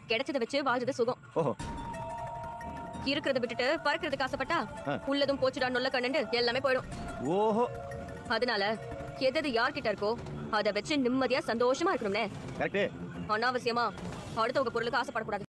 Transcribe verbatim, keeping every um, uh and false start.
கிடைச்சத வச்சு வாழ்றது சுகம். ஓஹோ. இருக்கிறத விட்டுட்டு பறக்கிறதுக்கு ஆசைப்பட்டா உள்ளதும் போச்சுடா நொல்ல கண்ணு எல்லாமே போயிடும். ஓஹோ. அதனால எது யார்கிட்ட இருக்கோ அதை வச்சு நிம்மதியா சந்தோஷமா இருக்கணும்னே. கரெக்ட். அனாவசியமா அடுத்தவங்க பொருளுக்கு ஆசைப்படக்கூடாது.